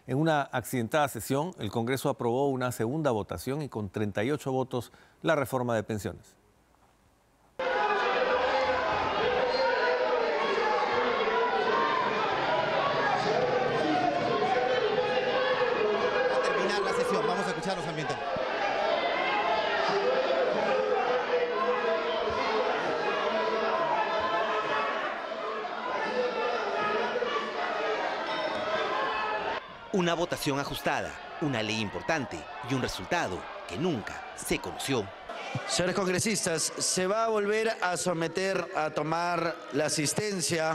En una accidentada sesión, el Congreso aprobó una segunda votación y con 38 votos la reforma de pensiones. Va a terminar la sesión, vamos a escuchar los ambientales. Una votación ajustada, una ley importante y un resultado que nunca se conoció. Señores congresistas, se va a volver a someter a tomar la asistencia.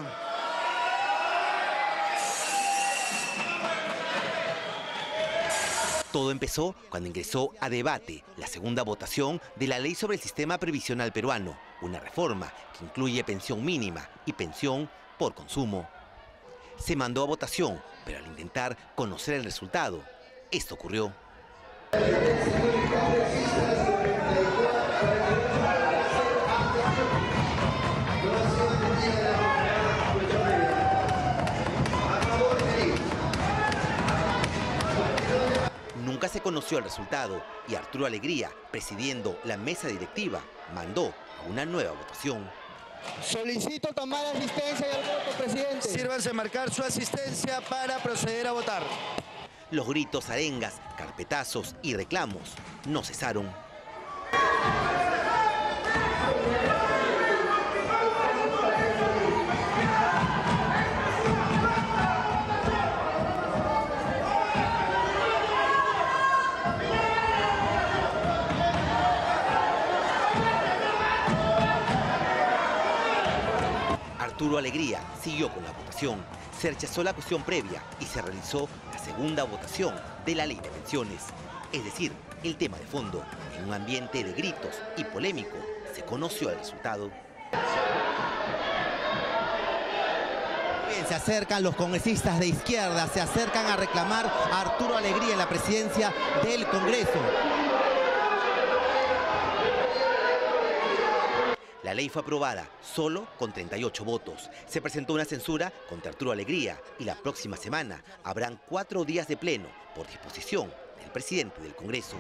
Todo empezó cuando ingresó a debate la segunda votación de la ley sobre el sistema previsional peruano, una reforma que incluye pensión mínima y pensión por consumo. Se mandó a votación, pero al intentar conocer el resultado, esto ocurrió. Nunca se conoció el resultado y Arturo Alegría, presidiendo la mesa directiva, mandó a una nueva votación. Solicito tomar asistencia y el voto, presidente. Sírvanse a marcar su asistencia para proceder a votar. Los gritos, arengas, carpetazos y reclamos no cesaron. Arturo Alegría siguió con la votación. Se rechazó la cuestión previa y se realizó la segunda votación de la ley de pensiones. Es decir, el tema de fondo. En un ambiente de gritos y polémico, se conoció el resultado. Bien, se acercan los congresistas de izquierda, se acercan a reclamar a Arturo Alegría en la presidencia del Congreso. La ley fue aprobada solo con 38 votos. Se presentó una censura contra Arturo Alegría y la próxima semana habrán 4 días de pleno por disposición del presidente del Congreso.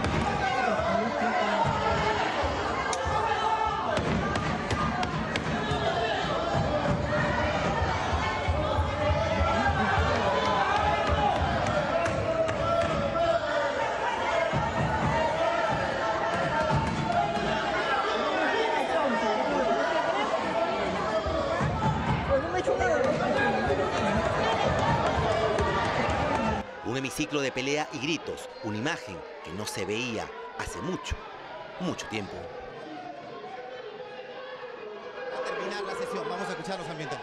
Un hemiciclo de pelea y gritos, una imagen que no se veía hace mucho tiempo. Va a terminar la sesión, vamos a escuchar los ambientales.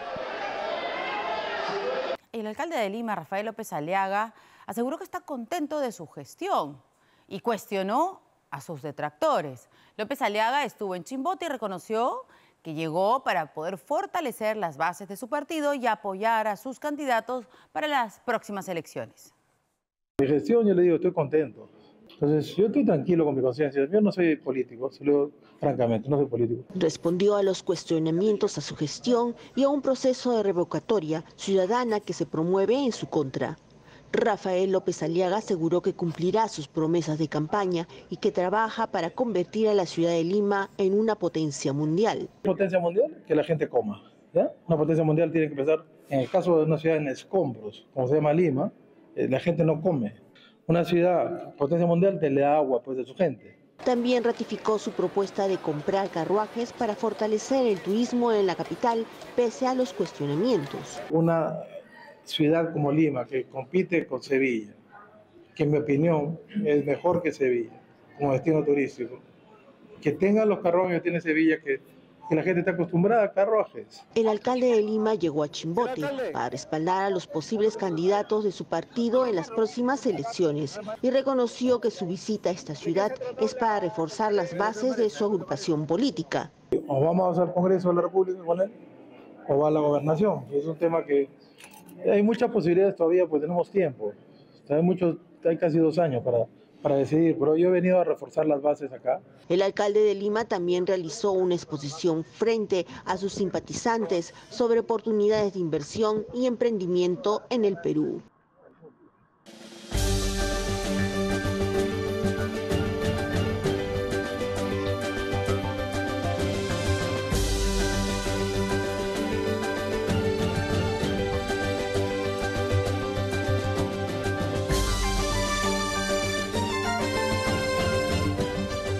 El alcalde de Lima, Rafael López Aliaga, aseguró que está contento de su gestión y cuestionó a sus detractores. López Aliaga estuvo en Chimbote y reconoció que llegó para poder fortalecer las bases de su partido y apoyar a sus candidatos para las próximas elecciones. Mi gestión, yo le digo, estoy contento. Entonces, yo estoy tranquilo con mi conciencia. Yo no soy político, se lo digo francamente, no soy político. Respondió a los cuestionamientos a su gestión y a un proceso de revocatoria ciudadana que se promueve en su contra. Rafael López Aliaga aseguró que cumplirá sus promesas de campaña y que trabaja para convertir a la ciudad de Lima en una potencia mundial. Potencia mundial, que la gente coma, ¿ya? Una potencia mundial tiene que empezar, en el caso de una ciudad en escombros, como se llama Lima, la gente no come. Una ciudad, potencia mundial, te le da agua pues, de su gente. También ratificó su propuesta de comprar carruajes para fortalecer el turismo en la capital, pese a los cuestionamientos. Una ciudad como Lima, que compite con Sevilla, que en mi opinión es mejor que Sevilla, como destino turístico, que tenga los carruajes que tiene Sevilla, que la gente está acostumbrada a carruajes. El alcalde de Lima llegó a Chimbote para respaldar a los posibles candidatos de su partido en las próximas elecciones y reconoció que su visita a esta ciudad es para reforzar las bases de su agrupación política. O vamos al Congreso de la República con él, o va a la gobernación. Es un tema que hay muchas posibilidades todavía, pues tenemos tiempo. Hay casi 2 años para decidir, pero yo he venido a reforzar las bases acá. El alcalde de Lima también realizó una exposición frente a sus simpatizantes sobre oportunidades de inversión y emprendimiento en el Perú.